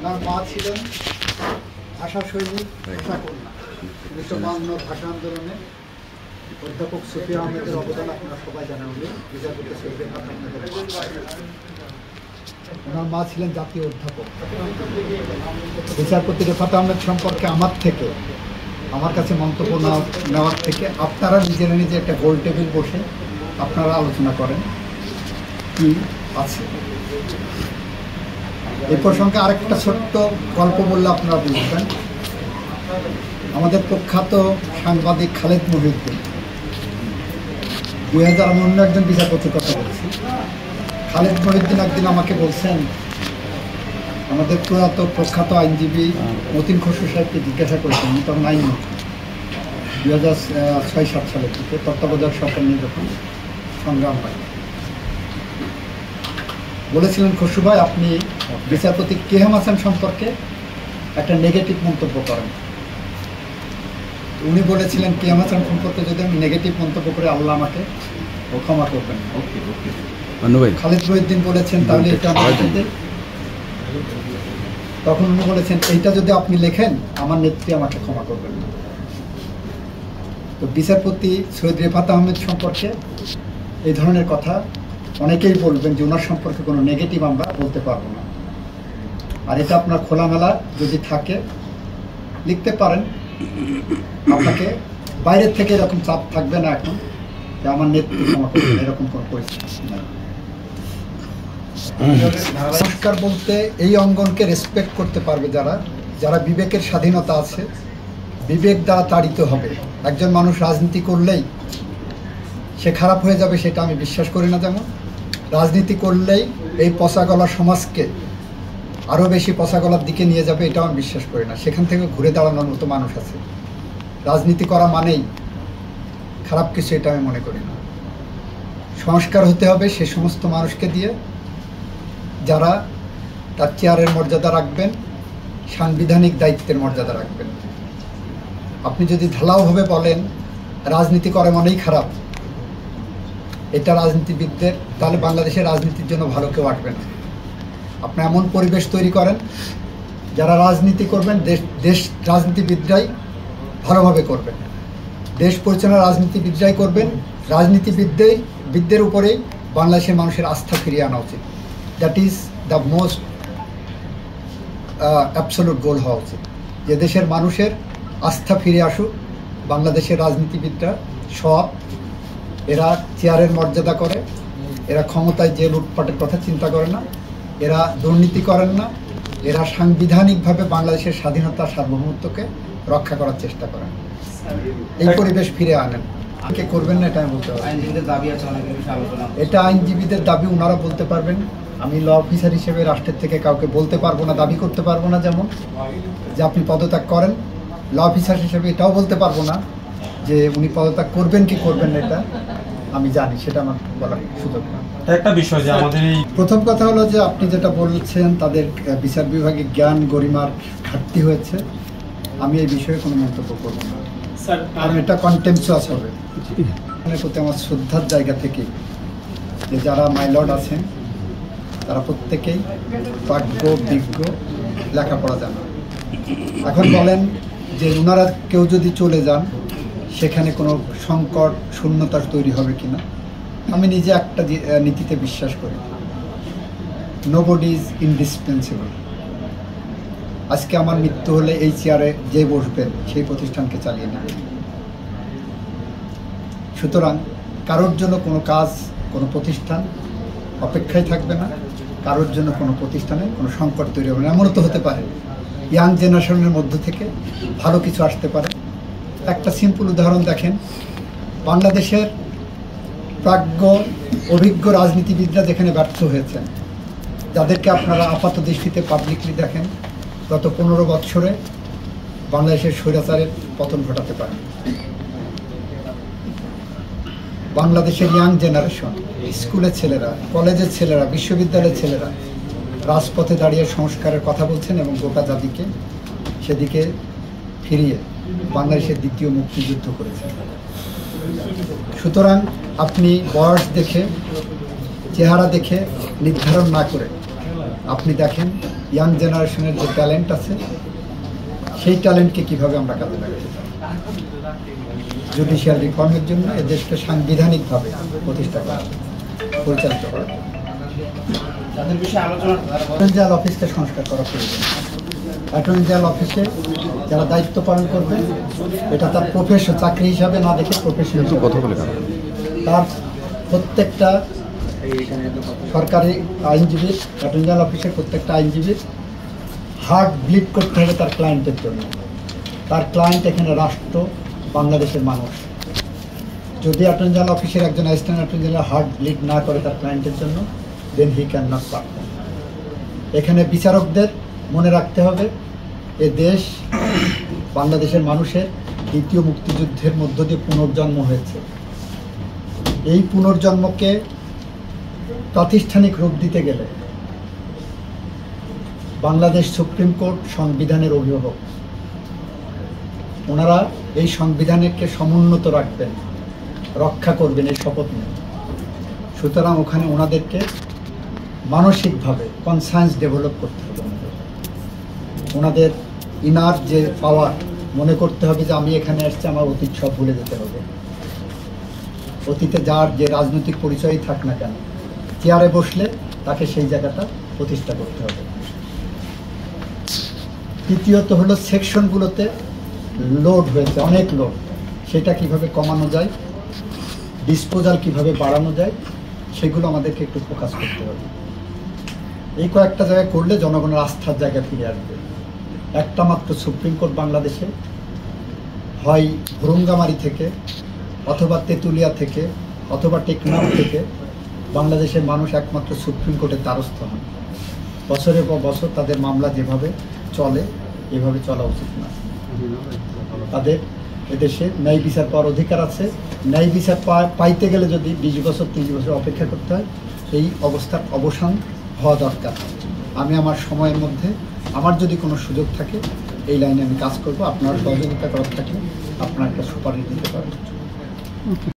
ওনার মা ছিলেন ভাষা সৈনিক, ভাষা কন্যা। 1952 ভাষা আন্দোলনে অধ্যাপক সুফিয়া আহমেদের অবদান আপনারা সবাই জানেন। উনি বিচারপতি সৈয়দ আহমেদের ওনার মা ছিলেন জাতীয় অধ্যাপক। বিচারপতি রেফাত আহমেদ সম্পর্কে আমার কাছে মন্তব্য নেওয়ার থেকে আপনারা নিজেরা নিজে একটা গোল টেবিল বসে আপনারা আলোচনা করেন কি আছে। এই প্রসঙ্গে আরেকটা ছোট্ট গল্প বললে আপনারা বুঝবেন। আমাদের প্রখ্যাত সাংবাদিক খালেদ মহিউদ্দিন 2000 আমি অন্য একজন বিচারপতির কথা বলছি। খালেদ মহিউদ্দিন একদিন আমাকে বলছেন, আমাদের প্রখ্যাত আইনজীবী মতিন খসরু সাহেবকে জিজ্ঞাসা করেছেন, উনি তখন আইন 2006-07 সালের থেকে তত্ত্বাবধায়ক সরকার নিয়ে যখন সংগ্রাম হয়, বলেছিলেন খসরু ভাই আপনি বিচারপতি কেএম হাসান সম্পর্কে একটা নেগেটিভ মন্তব্য করেন। উনি বলেছিলেন কেএম হাসান সম্পর্কে যদি আমি নেগেটিভ মন্তব্য করে আল্লাহ আমাকে ক্ষমা করবেন। খালেদ মহিউদ্দিন বলেছেন তাহলে এটা তখন উনি বলেছেন এইটা যদি আপনি লেখেন আমার নেত্রী আমাকে ক্ষমা করবেন না। তো বিচারপতি সৈয়দ রেফাত আহমেদ সম্পর্কে এই ধরনের কথা অনেকেই বলবেন যে ওনার সম্পর্কে কোনো নেগেটিভ আমরা বলতে পারবো না। আর এটা আপনার খোলামেলা যদি থাকে লিখতে পারেন, আপনাকে বাইরের থেকে এরকম চাপ থাকবে না এখন যে আমার নেত্রী ক্ষমা করবেন, এরকম কোনো পরিস্থিতি নাই। সংস্কার বলতে এই অঙ্গনকে রেসপেক্ট করতে পারবে যারা বিবেকের স্বাধীনতা আছে, বিবেক দ্বারা তাড়িত হবে। একজন মানুষ রাজনীতি করলেই সে খারাপ হয়ে যাবে সেটা আমি বিশ্বাস করি না। যেমন রাজনীতি করলেই এই পচাগলা সমাজকে আরও বেশি পচাগলার দিকে নিয়ে যাবে এটাও আমি বিশ্বাস করি না। সেখান থেকে ঘুরে দাঁড়ানোর মতো মানুষ আছে। রাজনীতি করা মানেই খারাপ কিছু এটা আমি মনে করি না। সংস্কার হতে হবে সে সমস্ত মানুষকে দিয়ে যারা তার চেয়ারের মর্যাদা রাখবেন, সাংবিধানিক দায়িত্বের মর্যাদা রাখবেন। আপনি যদি ঢালাওভাবে বলেন রাজনীতি করে মানেই খারাপ, এটা রাজনীতিবিদদের, তাহলে বাংলাদেশের রাজনীতির জন্য ভালো কেউ আসবে না। আপনি এমন পরিবেশ তৈরি করেন যারা রাজনীতি করবেন দেশ রাজনীতিবিদরাই ভালোভাবে করবেন, দেশ পরিচালনা রাজনীতিবিদরাই করবেন। রাজনীতিবিদদের উপরেই বাংলাদেশের মানুষের আস্থা ফিরিয়ে আনা উচিত। That is the most absolute goal হওয়া উচিত, যে দেশের মানুষের আস্থা ফিরে আসুক। বাংলাদেশের রাজনীতিবিদরা সব, এরা চেয়ারের মর্যাদা করে, এরা ক্ষমতায় যে লুটপাটের কথা চিন্তা করে না, এরা দুর্নীতি করেন না, এরা সাংবিধানিকভাবে বাংলাদেশের স্বাধীনতা সার্বভৌমত্বকে রক্ষা করার চেষ্টা করেন। এই পরিবেশ ফিরে আনেন। কে করবেন না এটা আমি বলতে পারবো। এটা আইনজীবীদের দাবি, ওনারা বলতে পারবেন। আমি ল অফিসার হিসেবে রাষ্ট্রের থেকে কাউকে বলতে পারবো না, দাবি করতে পারবো না যেমন যে আপনি পদত্যাগ করেন। ল অফিসার হিসেবে এটাও বলতে পারবো না যে উনি পদত্যাগ করবেন কি করবেন না, এটা আমি জানি, সেটা আমার বলার সুযোগ না। একটা বিষয় যে আমাদের এই প্রথম কথা হলো যে আপনি যেটা বলছেন তাদের বিচার বিভাগে জ্ঞান গরিমার ঘাটতি হয়েছে, আমি এই বিষয়ে কোনো মন্তব্য করব না, কারণ এটা কন্টেম্পচুয়াস হবে। এর প্রতি আমার শ্রদ্ধার জায়গা থেকে যে যারা মাইলর্ড আছেন তারা প্রত্যেকেই প্রাজ্ঞ, বিজ্ঞ, লেখাপড়া জানা। এখন বলেন যে ওনারা কেউ যদি চলে যান সেখানে কোনো সংকট শূন্যতা তৈরি হবে কিনা। আমি নিজে একটা নীতিতে বিশ্বাস করি, নোবডি ইজ ইনডিসপেন্সেবল। আজকে আমার মৃত্যু হলে এই চেয়ারে যে বসবেন সেই প্রতিষ্ঠানকে চালিয়ে নেবে। সুতরাং কারোর জন্য কোনো কাজ, কোনো প্রতিষ্ঠান অপেক্ষায় থাকবে না, কারোর জন্য কোনো প্রতিষ্ঠানে কোনো সংকট তৈরি হবে না। এমনও তো হতে পারে ইয়াং জেনারেশনের মধ্য থেকে ভালো কিছু আসতে পারে। একটা সিম্পল উদাহরণ দেখেন, বাংলাদেশের প্রাজ্ঞ অভিজ্ঞ রাজনীতিবিদরা যেখানে ব্যর্থ হয়েছেন, যাদেরকে আপনারা আপাত দৃষ্টিতে পাবলিকলি দেখেন, গত 15 বৎসরে বাংলাদেশের স্বৈরাচারের পতন ঘটাতে পারেন। বাংলাদেশের ইয়াং জেনারেশন, স্কুলের ছেলেরা, কলেজের ছেলেরা, বিশ্ববিদ্যালয়ের ছেলেরা রাজপথে দাঁড়িয়ে সংস্কারের কথা বলছেন এবং গোটা জাতিকে সেদিকে ফিরিয়ে বাংলাদেশের দ্বিতীয় মুক্তিযুদ্ধ করেছেন। সুতরাং আপনি বয়স দেখে, চেহারা দেখে নির্ধারণ না করে আপনি দেখেন ইয়াং জেনারেশনের যে ট্যালেন্ট আছে সেই ট্যালেন্টকে কীভাবে আমরা কাজে লাগাতে পারি জুডিশিয়াল রিফর্মের জন্য এ দেশকে সাংবিধানিকভাবে প্রতিষ্ঠা করা পরিচালিত করা অ্যাটর্নি জেনারেল অফিসকে সংস্কার করা প্রয়োজন। অ্যাটর্নি জেনারেল অফিসে যারা দায়িত্ব পালন করবে এটা তার প্রফেশন, চাকরি হিসাবে না দেখে প্রফেশন কথা বলে তার প্রত্যেকটা সরকারি আইনজীবীর, অ্যাটর্নি জেনারেল অফিসের প্রত্যেকটা আইনজীবীর হার্ট ব্লিড করতে হবে তার ক্লায়েন্টের জন্য। তার ক্লায়েন্ট এখানে রাষ্ট্র, বাংলাদেশের মানুষ। যদি অ্যাটর্নি জেনারেল অফিসের একজন assistant attorney general heart bleed না করে তার ক্লায়েন্টের জন্য, then he can not perform. এখানে বিচারকদের মনে রাখতে হবে এ দেশ বাংলাদেশের মানুষের দ্বিতীয় মুক্তিযুদ্ধের মধ্য দিয়ে পুনর্জন্ম হয়েছে। এই পুনর্জন্মকে প্রাতিষ্ঠানিক রূপ দিতে গেলে বাংলাদেশ সুপ্রিম কোর্ট সংবিধানের অভিভাবক, ওনারা এই সংবিধানকে সমুন্নত রাখবেন, রক্ষা করবেন, এই শপথ নেন। সুতরাং ওখানে ওনাদেরকে মানসিকভাবে কনসায়েন্স ডেভেলপ করতে হবে। ওনাদের ইনার যে পাওয়ার, মনে করতে হবে যে আমি এখানে আসছি, আমার অতীত সব ভুলে যেতে হবে। অতীতে যার যে রাজনৈতিক পরিচয়ই থাক না কেন, চেয়ারে বসলে তাকে সেই জায়গাটা প্রতিষ্ঠা করতে হবে। তৃতীয়ত হলো সেকশনগুলোতে লোড হয়েছে, অনেক লোড, সেটা কিভাবে কমানো যায়, ডিসপোজাল কিভাবে বাড়ানো যায়, সেগুলো আমাদেরকে একটু ফোকাস করতে হবে। এই কয়েকটা জায়গায় করলে জনগণের আস্থার জায়গা ফিরে আসবে। একটা মাত্র সুপ্রিম কোর্ট বাংলাদেশে, হয় ভুরুঙ্গামারি থেকে অথবা তেঁতুলিয়া থেকে অথবা টেকনাফ থেকে বাংলাদেশের মানুষ একমাত্র সুপ্রিম কোর্টের দ্বারস্থ হন। বছরের পর বছর তাদের মামলা যেভাবে চলে, এভাবে চলা উচিত না। তাদের এদেশে ন্যায় বিচার পাওয়ার অধিকার আছে। ন্যায় বিচার পাইতে গেলে যদি 20 বছর 30 বছর অপেক্ষা করতে হয়, এই অবস্থার অবসান হওয়া দরকার। আমি আমার সময়ের মধ্যে আমার যদি কোনো সুযোগ থাকে এই লাইনে আমি কাজ করব। আপনার সহযোগিতা করার থাকলে আপনার একটা সুপারিশ দিতে পারবেন।